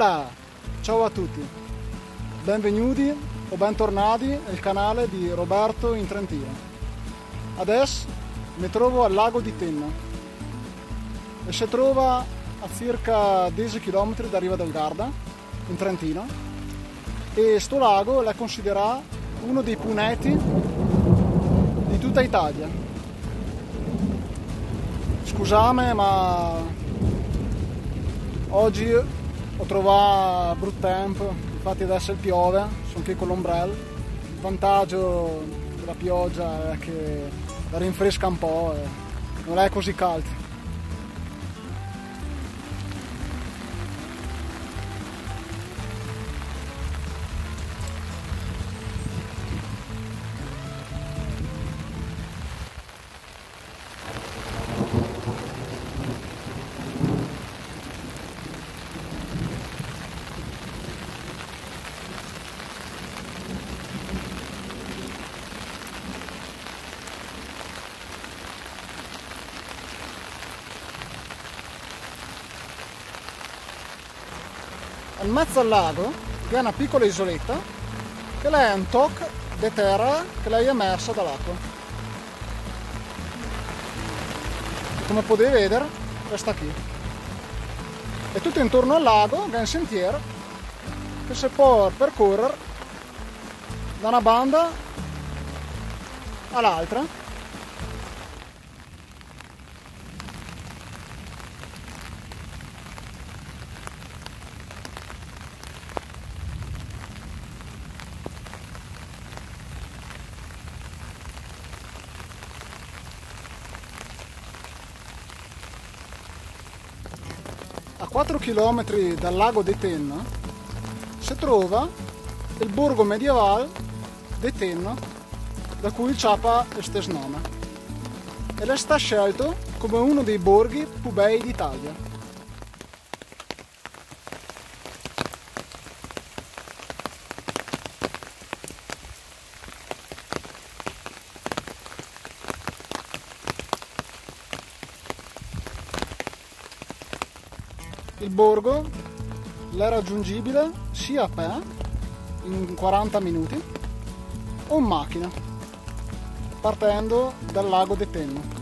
Hola! Ciao a tutti, benvenuti o bentornati nel canale di Roberto in Trentino. Adesso mi trovo al lago di Tenna e si trova a circa 10 km da Riva del Garda, in Trentino, e sto lago è considerato uno dei più netti di tutta Italia. Scusate, ma oggi ho trovato brutto tempo, infatti adesso piove, sono qui con l'ombrello. Il vantaggio della pioggia è che la rinfresca un po' e non è così caldo. In mezzo al lago vi è una piccola isoletta che è un tocco di terra che è emersa dall'acqua. Come potete vedere, questa qui. E tutto intorno al lago c'è un sentiero che si può percorrere da una banda all'altra. A 4 km dal lago di Tenna si trova il borgo medievale di Tenna, da cui il Ciapa è stesso nome, e è stato scelto come uno dei borghi più bei d'Italia. Il borgo è raggiungibile sia a piedi in 40 minuti o in macchina partendo dal lago di Tenna.